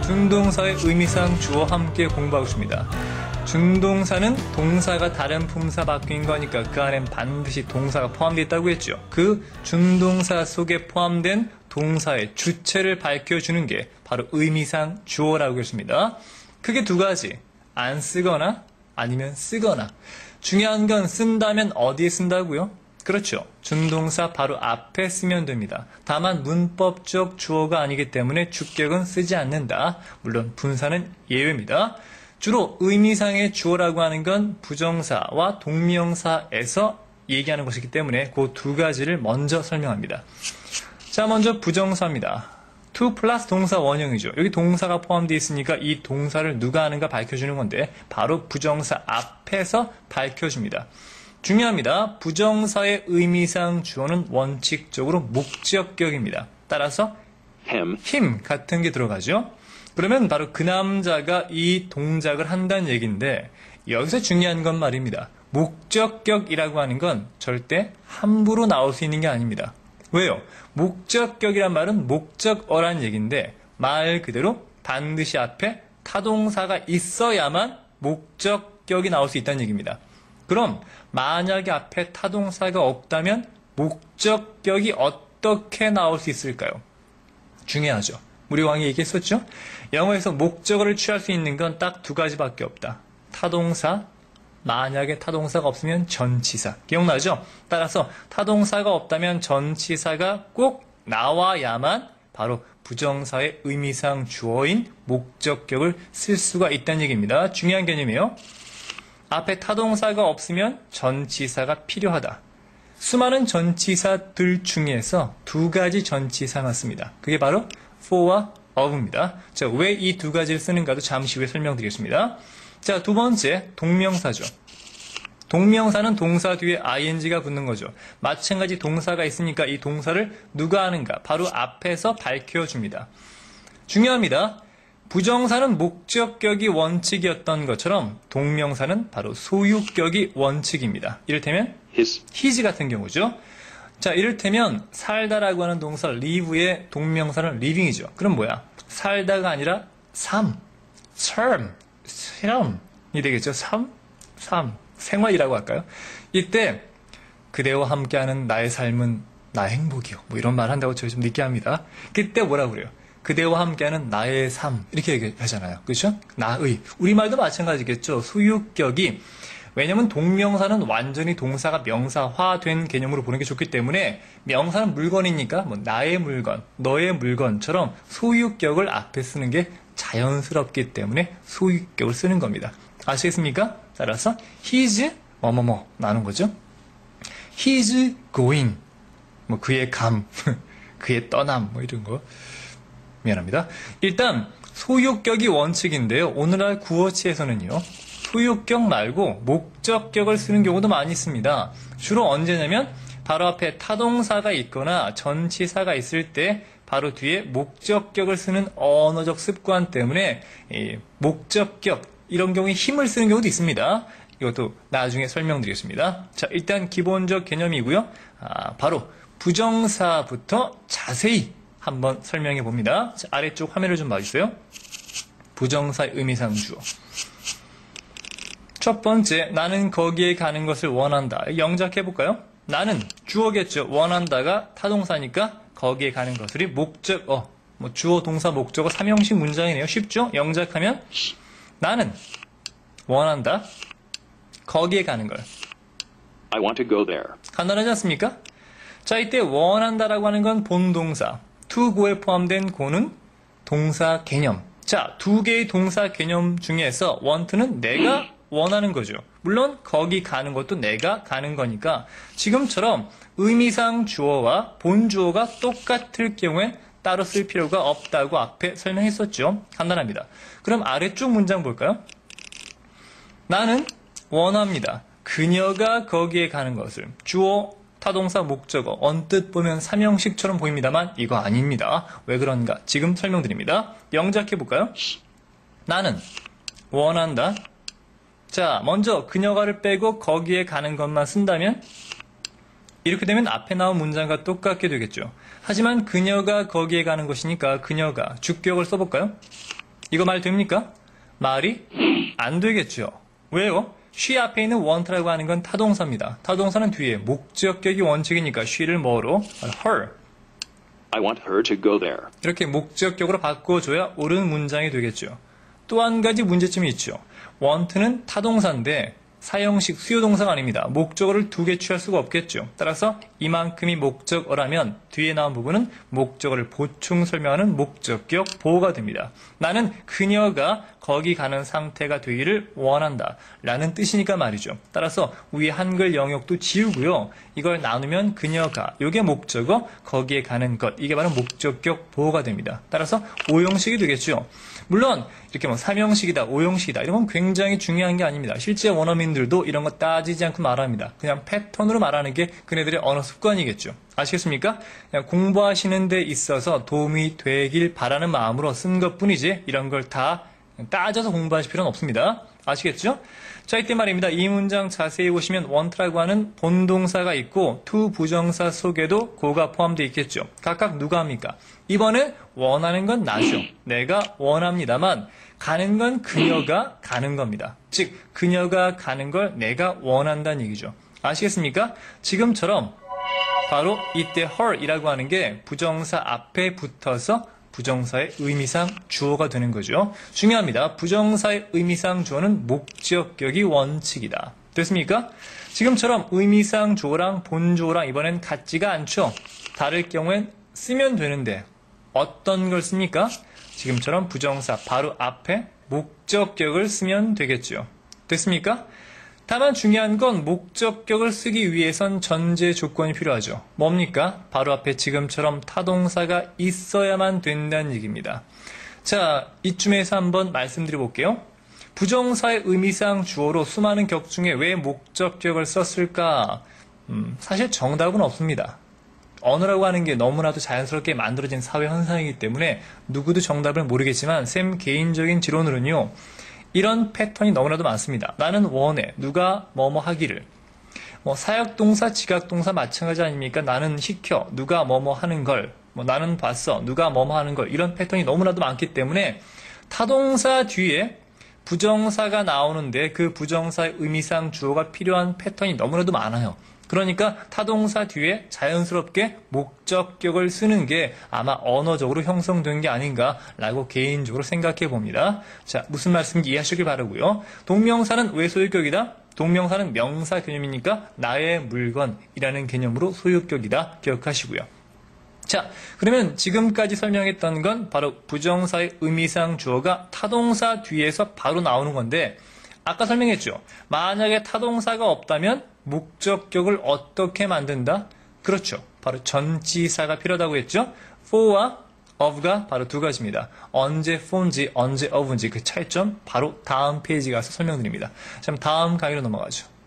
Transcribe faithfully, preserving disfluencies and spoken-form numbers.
준동사의 의미상 주어 함께 공부하겠습니다. 준동사는 동사가 다른 품사 바뀐 거니까 그 안엔 반드시 동사가 포함되어 있다고 했죠. 그 준동사 속에 포함된 동사의 주체를 밝혀주는 게 바로 의미상 주어라고 했습니다. 크게 두 가지, 안 쓰거나 아니면 쓰거나. 중요한 건 쓴다면 어디에 쓴다고요? 그렇죠. 준동사 바로 앞에 쓰면 됩니다. 다만 문법적 주어가 아니기 때문에 주격은 쓰지 않는다. 물론 분사는 예외입니다. 주로 의미상의 주어라고 하는 건 부정사와 동명사에서 얘기하는 것이기 때문에 그 두 가지를 먼저 설명합니다. 자, 먼저 부정사입니다. to 플러스 동사 원형이죠. 여기 동사가 포함되어 있으니까 이 동사를 누가 하는가 밝혀주는 건데 바로 부정사 앞에서 밝혀줍니다. 중요합니다. 부정사의 의미상 주어는 원칙적으로 목적격입니다. 따라서 him, him 같은 게 들어가죠. 그러면 바로 그 남자가 이 동작을 한다는 얘기인데 여기서 중요한 건 말입니다. 목적격이라고 하는 건 절대 함부로 나올 수 있는 게 아닙니다. 왜요? 목적격이란 말은 목적어란 얘기인데 말 그대로 반드시 앞에 타동사가 있어야만 목적격이 나올 수 있다는 얘기입니다. 그럼 만약에 앞에 타동사가 없다면 목적격이 어떻게 나올 수 있을까요? 중요하죠. 우리 왕이 얘기했었죠? 영어에서 목적어를 취할 수 있는 건 딱 두 가지밖에 없다. 타동사, 만약에 타동사가 없으면 전치사. 기억나죠? 따라서 타동사가 없다면 전치사가 꼭 나와야만 바로 부정사의 의미상 주어인 목적격을 쓸 수가 있다는 얘기입니다. 중요한 개념이에요. 앞에 타동사가 없으면 전치사가 필요하다. 수많은 전치사들 중에서 두 가지 전치사만 씁니다. 그게 바로 for와 of입니다. 자, 왜 이 두 가지를 쓰는가도 잠시 후에 설명드리겠습니다. 자, 두 번째, 동명사죠. 동명사는 동사 뒤에 아이엔지가 붙는 거죠. 마찬가지 동사가 있으니까 이 동사를 누가 하는가? 바로 앞에서 밝혀줍니다. 중요합니다. 부정사는 목적격이 원칙이었던 것처럼 동명사는 바로 소유격이 원칙입니다. 이를테면 his, his 같은 경우죠. 자, 이를테면 살다라고 하는 동사 live의 동명사는 living이죠. 그럼 뭐야? 살다가 아니라 삶, 삶, 삶이 되겠죠. 삶, 삶, 생활이라고 할까요? 이때 그대와 함께하는 나의 삶은 나의 행복이요. 뭐 이런 말 한다고 저희 좀 느끼합니다. 그때 뭐라고 그래요? 그대와 함께하는 나의 삶 이렇게 얘기하잖아요. 그렇죠? 나의. 우리말도 마찬가지겠죠. 소유격이 왜냐면 동명사는 완전히 동사가 명사화된 개념으로 보는 게 좋기 때문에 명사는 물건이니까 뭐 나의 물건, 너의 물건처럼 소유격을 앞에 쓰는 게 자연스럽기 때문에 소유격을 쓰는 겁니다. 아시겠습니까? 따라서 he's 뭐뭐뭐 나눈 거죠. he's going 뭐 그의 감, 그의 떠남 뭐 이런 거. 미안합니다. 일단 소유격이 원칙인데요. 오늘날 구어체에서는요. 소유격 말고 목적격을 쓰는 경우도 많이 있습니다. 주로 언제냐면 바로 앞에 타동사가 있거나 전치사가 있을 때 바로 뒤에 목적격을 쓰는 언어적 습관 때문에 이 목적격 이런 경우에 힘을 쓰는 경우도 있습니다. 이것도 나중에 설명드리겠습니다. 자, 일단 기본적 개념이고요. 아, 바로 부정사부터 자세히 한번 설명해 봅니다. 자, 아래쪽 화면을 좀 봐주세요. 부정사의 의미상 주어. 첫 번째, 나는 거기에 가는 것을 원한다. 영작해 볼까요? 나는 주어겠죠. 원한다가 타동사니까 거기에 가는 것들이 목적어. 뭐 주어, 동사, 목적어 삼형식 문장이네요. 쉽죠? 영작하면 나는 원한다. 거기에 가는 걸. I want to go there. 간단하지 않습니까? 자, 이때 원한다라고 하는 건 본동사. to go에 포함된 go는 동사 개념. 자, 두 개의 동사 개념 중에서 want는 내가 원하는 거죠. 물론 거기 가는 것도 내가 가는 거니까 지금처럼 의미상 주어와 본주어가 똑같을 경우엔 따로 쓸 필요가 없다고 앞에 설명했었죠. 간단합니다. 그럼 아래쪽 문장 볼까요? 나는 원합니다. 그녀가 거기에 가는 것을. 주어, 타동사, 목적어. 언뜻 보면 삼형식처럼 보입니다만 이거 아닙니다. 왜 그런가? 지금 설명드립니다. 영작해 볼까요? 나는 원한다. 자, 먼저 그녀가를 빼고 거기에 가는 것만 쓴다면 이렇게 되면 앞에 나온 문장과 똑같게 되겠죠. 하지만 그녀가 거기에 가는 것이니까 그녀가 주격을 써볼까요? 이거 말 됩니까? 말이 안 되겠죠. 왜요? she 앞에 있는 want라고 하는 건 타동사입니다. 타동사는 뒤에 목적격이 원칙이니까 she를 뭐로? her. I want her to go there. 이렇게 목적격으로 바꿔줘야 옳은 문장이 되겠죠. 또 한 가지 문제점이 있죠. want는 타동사인데 사형식 수요동사가 아닙니다. 목적어를 두 개 취할 수가 없겠죠. 따라서 이만큼이 목적어라면 뒤에 나온 부분은 목적어를 보충 설명하는 목적격 보호가 됩니다. 나는 그녀가 거기 가는 상태가 되기를 원한다 라는 뜻이니까 말이죠. 따라서 위에 한글 영역도 지우고요. 이걸 나누면 그녀가, 이게 목적어, 거기에 가는 것, 이게 바로 목적격 보호가 됩니다. 따라서 오형식이 되겠죠. 물론 이렇게 뭐 삼형식이다, 오형식이다 이런 건 굉장히 중요한 게 아닙니다. 실제 원어민들도 이런 거 따지지 않고 말합니다. 그냥 패턴으로 말하는 게 그네들의 언어 습관이겠죠. 아시겠습니까? 그냥 공부하시는 데 있어서 도움이 되길 바라는 마음으로 쓴 것뿐이지 이런 걸 다 따져서 공부하실 필요는 없습니다. 아시겠죠? 자, 이때 말입니다. 이 문장 자세히 보시면 want라고 하는 본동사가 있고 to 부정사 속에도 고가 포함되어 있겠죠. 각각 누가 합니까? 이번에 원하는 건 나죠. 내가 원합니다만 가는 건 그녀가 가는 겁니다. 즉 그녀가 가는 걸 내가 원한다는 얘기죠. 아시겠습니까? 지금처럼 바로 이때 her이라고 하는 게 부정사 앞에 붙어서 부정사의 의미상 주어가 되는 거죠. 중요합니다. 부정사의 의미상 주어는 목적격이 원칙이다. 됐습니까? 지금처럼 의미상 주어랑 본주어랑 이번엔 같지가 않죠. 다를 경우엔 쓰면 되는데 어떤 걸 씁니까? 지금처럼 부정사 바로 앞에 목적격을 쓰면 되겠죠. 됐습니까? 다만 중요한 건 목적격을 쓰기 위해선 전제 조건이 필요하죠. 뭡니까? 바로 앞에 지금처럼 타동사가 있어야만 된다는 얘기입니다. 자, 이쯤에서 한번 말씀드려 볼게요. 부정사의 의미상 주어로 수많은 격 중에 왜 목적격을 썼을까? 음, 사실 정답은 없습니다. 언어라고 하는 게 너무나도 자연스럽게 만들어진 사회 현상이기 때문에 누구도 정답을 모르겠지만 쌤 개인적인 지론으로는요. 이런 패턴이 너무나도 많습니다. 나는 원해. 누가 뭐뭐 하기를. 뭐 사역동사, 지각동사 마찬가지 아닙니까? 나는 시켜. 누가 뭐뭐 하는 걸. 뭐 나는 봤어. 누가 뭐뭐 하는 걸. 이런 패턴이 너무나도 많기 때문에 타동사 뒤에 부정사가 나오는데 그 부정사의 의미상 주어가 필요한 패턴이 너무나도 많아요. 그러니까 타동사 뒤에 자연스럽게 목적격을 쓰는 게 아마 언어적으로 형성된 게 아닌가라고 개인적으로 생각해 봅니다. 자, 무슨 말씀인지 이해하시길 바라고요. 동명사는 왜 소유격이다? 동명사는 명사 개념이니까 나의 물건이라는 개념으로 소유격이다. 기억하시고요. 자, 그러면 지금까지 설명했던 건 바로 부정사의 의미상 주어가 타동사 뒤에서 바로 나오는 건데 아까 설명했죠. 만약에 타동사가 없다면 목적격을 어떻게 만든다? 그렇죠. 바로 전치사가 필요하다고 했죠. for와 of가 바로 두 가지입니다. 언제 for인지 언제 of인지 그 차이점 바로 다음 페이지 가서 설명드립니다. 자, 다음 강의로 넘어가죠.